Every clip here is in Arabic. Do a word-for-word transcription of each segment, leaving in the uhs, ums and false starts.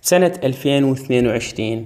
سنة ألفين واثنين وعشرين.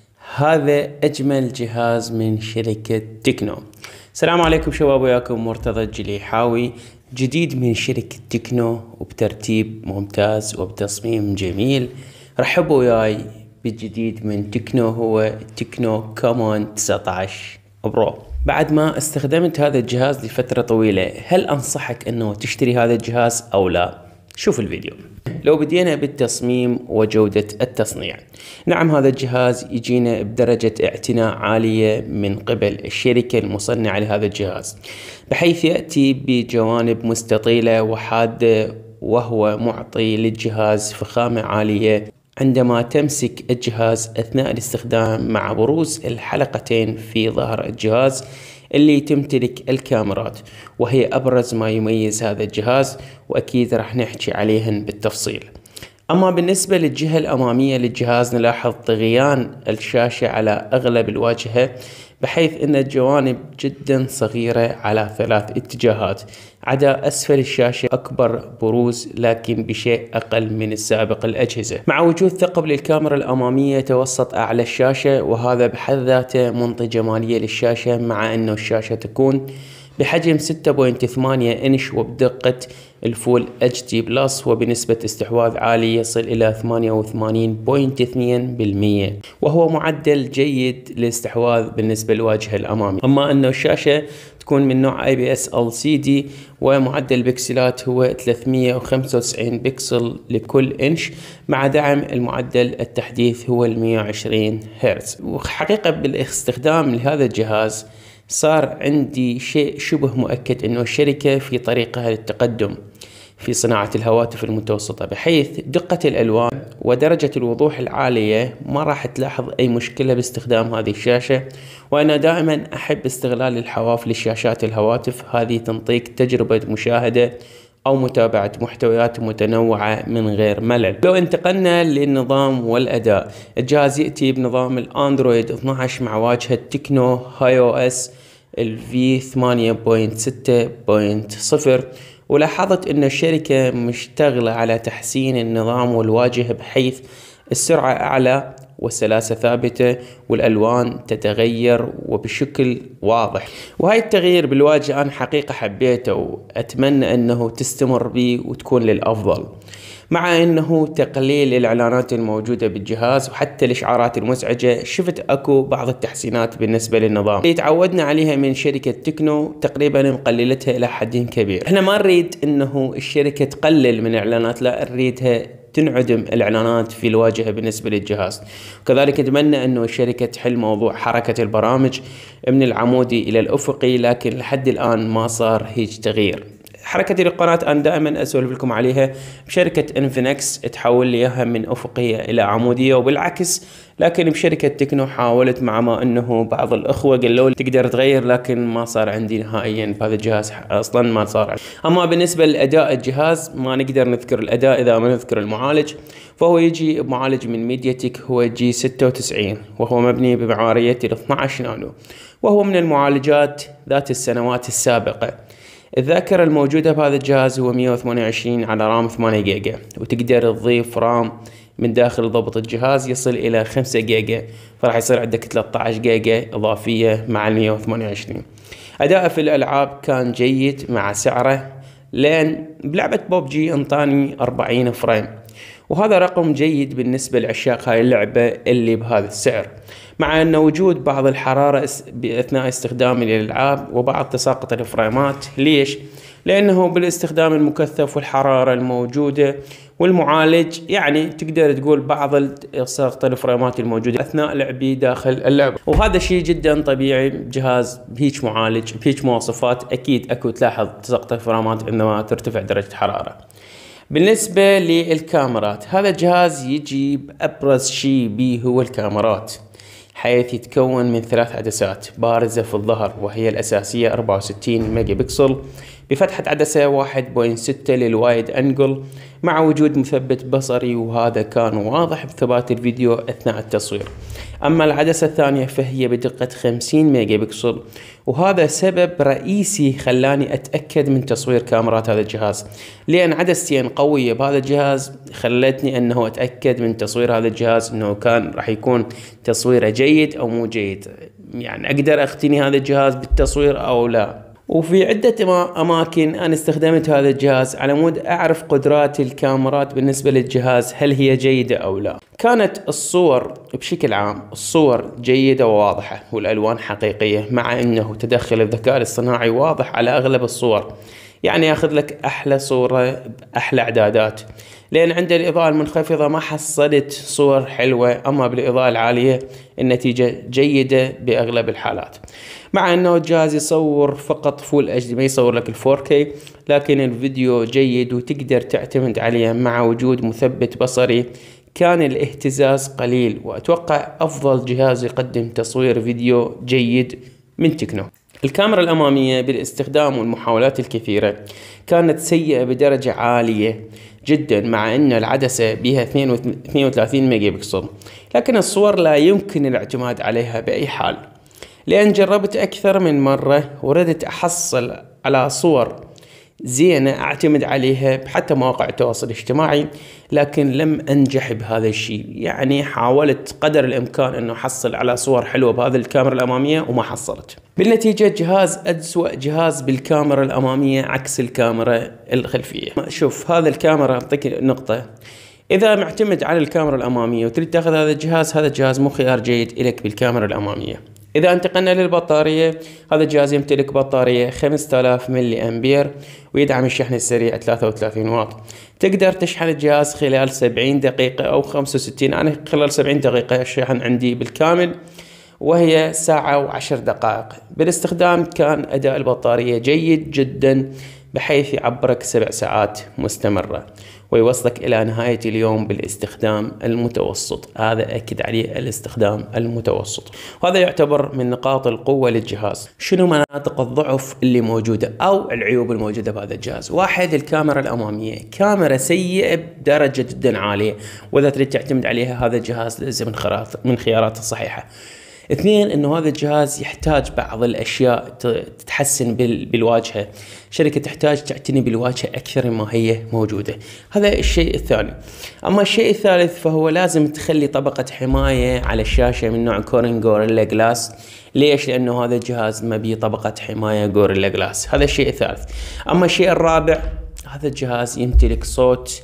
هذا أجمل جهاز من شركة تكنو. السلام عليكم شباب، وياكم مرتضى الجليحاوي. جديد من شركة تكنو وبترتيب ممتاز وبتصميم جميل. رحبوا وياي بالجديد من تكنو، هو تكنو كومون تسعة عشر برو. بعد ما استخدمت هذا الجهاز لفترة طويلة، هل أنصحك أنه تشتري هذا الجهاز أو لا؟ شوف الفيديو. لو بدينا بالتصميم وجودة التصنيع، نعم هذا الجهاز يجينا بدرجة اعتناء عالية من قبل الشركة المصنعة لهذا الجهاز، بحيث يأتي بجوانب مستطيلة وحادة، وهو معطي للجهاز فخامة عالية عندما تمسك الجهاز أثناء الاستخدام، مع بروز الحلقتين في ظهر الجهاز اللي تمتلك الكاميرات، وهي أبرز ما يميز هذا الجهاز، وأكيد راح نحكي عليهن بالتفصيل. أما بالنسبة للجهة الأمامية للجهاز، نلاحظ طغيان الشاشة على أغلب الواجهة، بحيث أن الجوانب جدا صغيرة على ثلاث اتجاهات، عدا أسفل الشاشة أكبر بروز لكن بشيء أقل من السابق الأجهزة، مع وجود ثقب للكاميرا الأمامية توسط أعلى الشاشة، وهذا بحد ذاته منطي جمالية للشاشة، مع أنه الشاشة تكون بحجم ستة فاصلة ثمانية إنش وبدقة الفول اتش دي بلس، وبنسبة استحواذ عالية يصل إلى ثمانية وثمانين فاصلة اثنين بالمئة، وهو معدل جيد للاستحواذ بالنسبة للواجهة الأمامي. أما أنه الشاشة تكون من نوع اي بي اس ال سي دي، ومعدل البكسلات هو ثلاثمئة وخمسة وتسعين بكسل لكل انش، مع دعم المعدل التحديث هو مئة وعشرين هرتز. وحقيقة بالاستخدام لهذا الجهاز صار عندي شيء شبه مؤكد أنه الشركة في طريقها للتقدم في صناعة الهواتف المتوسطة، بحيث دقة الألوان ودرجة الوضوح العالية ما راح تلاحظ أي مشكلة باستخدام هذه الشاشة. وأنا دائما أحب استغلال الحواف للشاشات الهواتف، هذه تنطيك تجربة مشاهدة أو متابعة محتويات متنوعة من غير ملل. لو انتقلنا للنظام والأداء، الجهاز يأتي بنظام الأندرويد اثني عشر مع واجهة تكنو هاي او اس الفي ثمانية فاصلة ستة فاصلة صفر، ولاحظت أن الشركة مشتغلة على تحسين النظام والواجهة، بحيث السرعة أعلى والسلاسة ثابتة والألوان تتغير وبشكل واضح. وهاي التغيير بالواجهة أنا حقيقة حبيته، وأتمنى أنه تستمر بي وتكون للأفضل، مع أنه تقليل الإعلانات الموجودة بالجهاز وحتى الإشعارات المزعجة. شفت أكو بعض التحسينات بالنسبة للنظام اللي تعودنا عليها من شركة تكنو، تقريبا مقللتها إلى حد كبير. احنا ما نريد أنه الشركة تقلل من إعلانات، لا نريدها تنعدم الإعلانات في الواجهة بالنسبة للجهاز. وكذلك أتمنى أنه الشركة تحل موضوع حركة البرامج من العمودي إلى الأفقي، لكن لحد الآن ما صار هيج تغيير. حركة القناة أنا دائما أسولف لكم عليها بشركة انفينكس، تحول لي إياها من أفقية إلى عمودية وبالعكس، لكن بشركة تكنو حاولت، مع ما أنه بعض الأخوة قالوا لي تقدر تغير، لكن ما صار عندي نهائيا بهذا الجهاز، أصلا ما صار عندي. أما بالنسبة لأداء الجهاز، ما نقدر نذكر الأداء إذا ما نذكر المعالج، فهو يجي بمعالج من ميدياتك هو جي ستة وتسعين، وهو مبني بمعمارية ال اثني عشر نانو، وهو من المعالجات ذات السنوات السابقة. الذاكرة الموجودة بهذا الجهاز هو مئة وثمانية وعشرين على رام ثمانية جيجا، وتقدر تضيف رام من داخل ضبط الجهاز يصل إلى خمسة جيجا، فراح يصير عندك ثلاثة عشر جيجا إضافية مع مئة وثمانية وعشرين. أداءه في الألعاب كان جيد مع سعره، لأن بلعبة بوبجي انطاني أربعين فريم، وهذا رقم جيد بالنسبة لعشاق هاي اللعبة اللي بهذا السعر، مع أن وجود بعض الحرارة أثناء استخدام الألعاب وبعض تساقط الفريمات. ليش؟ لأنه بالاستخدام المكثف والحرارة الموجودة والمعالج، يعني تقدر تقول بعض تساقط الفريمات الموجودة أثناء لعبي داخل اللعبة، وهذا شيء جدا طبيعي. جهاز بهيج معالج بهيج مواصفات أكيد أكو تلاحظ تساقط الفريمات عندما ترتفع درجة الحرارة. بالنسبة للكاميرات، هذا الجهاز يجي بأبرز شيء به هو الكاميرات، حيث يتكون من ثلاث عدسات بارزة في الظهر، وهي الأساسية أربعة وستين ميجا بكسل بفتحة عدسة واحد فاصلة ستة للوايد أنجل مع وجود مثبت بصري، وهذا كان واضح بثبات الفيديو أثناء التصوير. أما العدسة الثانية فهي بدقة خمسين ميجا بكسل، وهذا سبب رئيسي خلاني أتأكد من تصوير كاميرات هذا الجهاز، لأن عدستين قوية بهذا الجهاز خلتني أنه أتأكد من تصوير هذا الجهاز أنه كان راح يكون تصويره جيد أو مو جيد، يعني أقدر أختني هذا الجهاز بالتصوير أو لا. وفي عدة أماكن أنا استخدمت هذا الجهاز على مود أعرف قدرات الكاميرات بالنسبة للجهاز هل هي جيدة أو لا. كانت الصور بشكل عام الصور جيدة وواضحة والألوان حقيقية، مع أنه تدخل الذكاء الاصطناعي واضح على أغلب الصور، يعني ياخذ لك أحلى صورة بأحلى إعدادات، لأن عند الإضاءة المنخفضة ما حصلت صور حلوة، أما بالإضاءة العالية النتيجة جيدة بأغلب الحالات. مع أنه الجهاز يصور فقط فول اتش دي، ما يصور لك الفور كي، لكن الفيديو جيد وتقدر تعتمد عليه مع وجود مثبت بصري. كان الاهتزاز قليل، وأتوقع أفضل جهاز يقدم تصوير فيديو جيد من تكنو. الكاميرا الأمامية بالاستخدام والمحاولات الكثيرة كانت سيئة بدرجة عالية جدا، مع أن العدسة بها اثنين وثلاثين ميجا بكسل، لكن الصور لا يمكن الاعتماد عليها بأي حال، لأن جربت أكثر من مرة وردت أحصل على صور زينة أعتمد عليها حتى مواقع التواصل الاجتماعي، لكن لم أنجح بهذا الشيء. يعني حاولت قدر الإمكان أنه أحصل على صور حلوة بهذه الكاميرا الأمامية وما حصلت. بالنتيجة جهاز أسوأ جهاز بالكاميرا الأمامية عكس الكاميرا الخلفية. شوف هذا الكاميرا، أعطيك نقطة، إذا معتمد على الكاميرا الأمامية وتريد تأخذ هذا الجهاز، هذا الجهاز مو خيار جيد لك بالكاميرا الأمامية. إذا انتقلنا للبطارية، هذا الجهاز يمتلك بطارية خمسة آلاف ملي أمبير ويدعم الشحن السريع ثلاثة وثلاثين واط. تقدر تشحن الجهاز خلال سبعين دقيقة أو خمسة وستين، أنا خلال سبعين دقيقة الشحن عندي بالكامل، وهي ساعة وعشر دقائق. بالاستخدام كان أداء البطارية جيد جدا، بحيث يعبرك سبع ساعات مستمرة ويوصلك إلى نهاية اليوم بالاستخدام المتوسط. هذا أكد عليه الاستخدام المتوسط، وهذا يعتبر من نقاط القوة للجهاز. شنو مناطق الضعف اللي موجودة أو العيوب الموجودة بهذا الجهاز؟ واحد، الكاميرا الأمامية كاميرا سيئة بدرجة جدا عالية، وإذا تريد تعتمد عليها هذا الجهاز لازم من خيارات من خيارات الصحيحة. اثنين، انه هذا الجهاز يحتاج بعض الاشياء تتحسن بالواجهة، شركة تحتاج تعتني بالواجهة اكثر مما هي موجودة. هذا الشيء الثاني. اما الشيء الثالث فهو لازم تخلي طبقة حماية على الشاشة من نوع كورنينج غوريلا جلاس. ليش؟ لانه هذا الجهاز ما بيه طبقة حماية غوريلا جلاس. هذا الشيء الثالث. اما الشيء الرابع، هذا الجهاز يمتلك صوت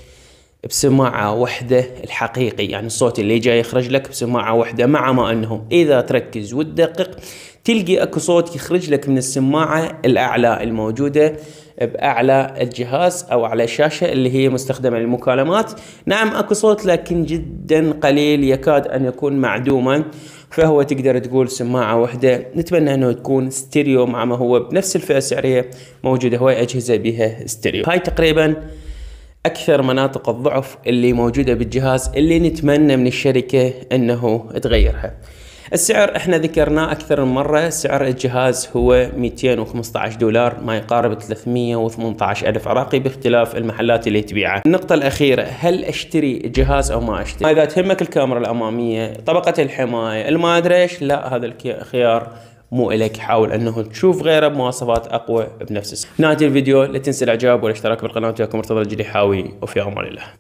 بسماعة واحدة الحقيقي، يعني الصوت اللي جاي يخرج لك بسماعة واحدة، مع ما انه اذا تركز وتدقق تلقي اكو صوت يخرج لك من السماعة الاعلى الموجودة باعلى الجهاز او على الشاشة اللي هي مستخدمة للمكالمات. نعم اكو صوت لكن جدا قليل، يكاد ان يكون معدوما، فهو تقدر تقول سماعة واحدة. نتمنى انه تكون ستيريو، مع ما هو بنفس الفئة السعرية موجودة هواي اجهزة بها ستيريو. هاي تقريبا أكثر مناطق الضعف اللي موجودة بالجهاز اللي نتمنى من الشركة أنه تغيرها. السعر احنا ذكرناه أكثر من مرة، سعر الجهاز هو مئتين وخمسة عشر دولار، ما يقارب ثلاثمئة وثمانية عشر ألف عراقي باختلاف المحلات اللي تبيعها. النقطة الأخيرة، هل أشتري الجهاز أو ما أشتري؟ إذا تهمك الكاميرا الأمامية، طبقة الحماية، الما أدري إيش، لا هذا الخيار مو إليك. حاول أنه تشوف غيره بمواصفات أقوى بنفس السعر. نهاية الفيديو لا تنسى الإعجاب والاشتراك بالقناة. وياكم مرتضى الجليحاوي، وفي أمان الله.